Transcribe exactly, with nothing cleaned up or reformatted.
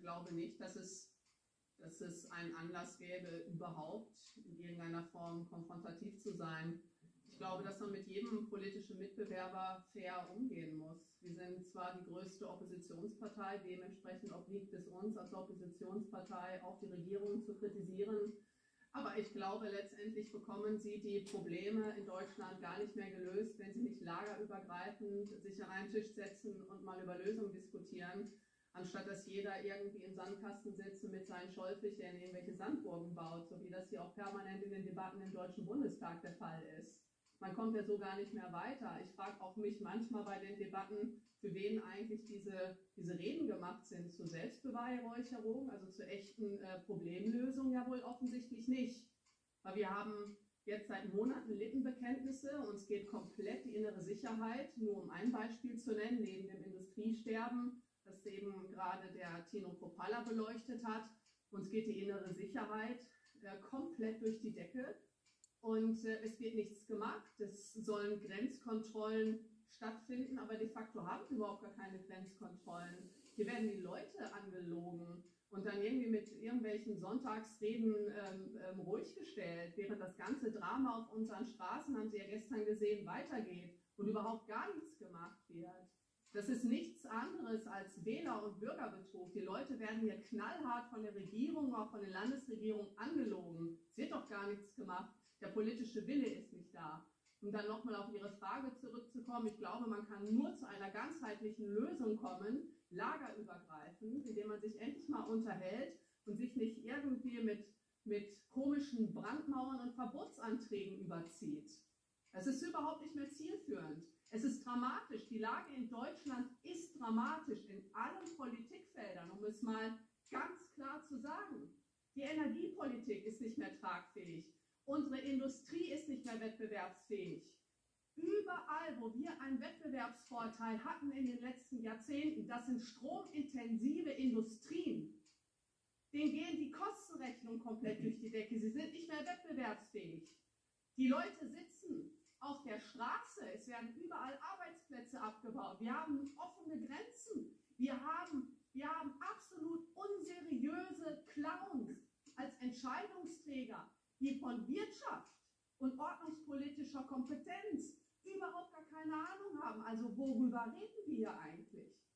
glaube nicht, dass es, dass es einen Anlass gäbe, überhaupt in irgendeiner Form konfrontativ zu sein. Ich glaube, dass man mit jedem politischen Mitbewerber fair umgehen muss. Wir sind zwar die größte Oppositionspartei, dementsprechend obliegt es uns als Oppositionspartei auch die Regierung zu kritisieren. Aber ich glaube, letztendlich bekommen sie die Probleme in Deutschland gar nicht mehr gelöst, wenn sie nicht lagerübergreifend sich an einen Tisch setzen und mal über Lösungen diskutieren, anstatt dass jeder irgendwie im Sandkasten sitzt und mit seinen Schollfischen irgendwelche Sandburgen baut, so wie das hier auch permanent in den Debatten im Deutschen Bundestag der Fall ist. Man kommt ja so gar nicht mehr weiter. Ich frage auch mich manchmal bei den Debatten, für wen eigentlich diese, diese Reden gemacht sind. Zur Selbstbeweihräucherung, also zur echten äh, Problemlösung ja wohl offensichtlich nicht. Weil wir haben jetzt seit Monaten Lippenbekenntnisse, uns geht komplett die innere Sicherheit, nur um ein Beispiel zu nennen, neben dem Industriesterben, das eben gerade der Tino Kropalla beleuchtet hat. Uns geht die innere Sicherheit äh, komplett durch die Decke. Und äh, es wird nichts gemacht. Es sollen Grenzkontrollen stattfinden, aber de facto haben wir überhaupt gar keine Grenzkontrollen. Hier werden die Leute angelogen und dann irgendwie mit irgendwelchen Sonntagsreden ähm, ähm, ruhig gestellt, während das ganze Drama auf unseren Straßen, haben Sie ja gestern gesehen, weitergeht und überhaupt gar nichts gemacht wird. Das ist nichts anderes als Wähler- und Bürgerbetrug. Die Leute werden hier knallhart von der Regierung, auch von der Landesregierung angelogen. Es wird doch gar nichts gemacht. Der politische Wille ist nicht da. Um dann nochmal auf Ihre Frage zurückzukommen, ich glaube, man kann nur zu einer ganzheitlichen Lösung kommen, lagerübergreifend, indem man sich endlich mal unterhält und sich nicht irgendwie mit, mit komischen Brandmauern und Verbotsanträgen überzieht. Es ist überhaupt nicht mehr zielführend. Es ist dramatisch. Die Lage in Deutschland ist dramatisch in allen Politikfeldern, um es mal ganz klar zu sagen. Die Energiepolitik ist nicht mehr tragfähig. Unsere Industrie ist nicht mehr wettbewerbsfähig. Überall, wo wir einen Wettbewerbsvorteil hatten in den letzten Jahrzehnten, das sind stromintensive Industrien. Denen gehen die Kostenrechnungen komplett durch die Decke. Sie sind nicht mehr wettbewerbsfähig. Die Leute sitzen auf der Straße, es werden überall Arbeitsplätze abgebaut, wir haben offene Grenzen, wir haben, wir haben absolut unseriöse Clowns als Entscheidungsträger, die von Wirtschaft und ordnungspolitischer Kompetenz überhaupt gar keine Ahnung haben. Also worüber reden wir hier eigentlich?